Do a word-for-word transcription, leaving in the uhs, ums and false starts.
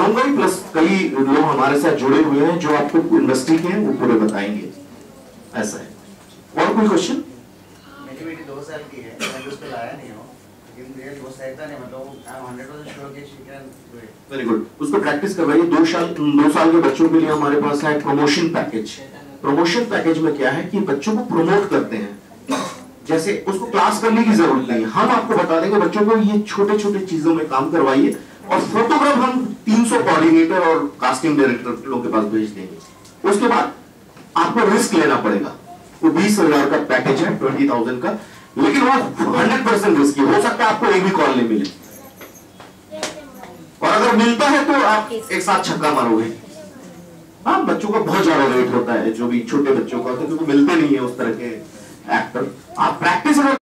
बताऊंगा ही, प्लस कई लोग हमारे साथ जुड़े हुए हैं जो आपको इंडस्ट्री के हैं वो पूरे बताएंगे। ऐसा है। और कोई क्वेश्चन? मेरी बेटी दो साल की है, मैं तो उसको लाया नहीं हूँ, लेकिन मुझे वो सहता नहीं, मतलब I am hundred percent sure कि she can do it. Very good, उसको प्रैक्टिस करवाइए। दो साल दो साल के बच्चों के लिए हमारे पास है प्रमोशन पैकेज। प्रमोशन पैकेज में क्या है कि बच्चों को प्रमोट करते हैं, जैसे उसको क्लास करने की जरूरत नहीं है, हम आपको बता देंगे बच्चों को ये छोटे छोटे चीजों में काम करवाइए, और फोटोग्राफ हम तीन सौ कोऑर्डिनेटर और कास्टिंग डायरेक्टर लोगों के पास भेज देंगे। उसके बाद आपको रिस्क लेना पड़ेगा। वो बीस हजार का पैकेज है, ट्वेंटी थाउजेंड का, लेकिन वो हंड्रेड परसेंट रिस्की हो सकता है, आपको एक भी कॉल नहीं मिले, और अगर मिलता है तो आप एक साथ छक्का मारोगे। हाँ, बच्चों का बहुत ज्यादा रेट होता है, जो भी छोटे बच्चों का होता है, क्योंकि मिलते नहीं है उस तरह के एक्टर। आप प्रैक्टिस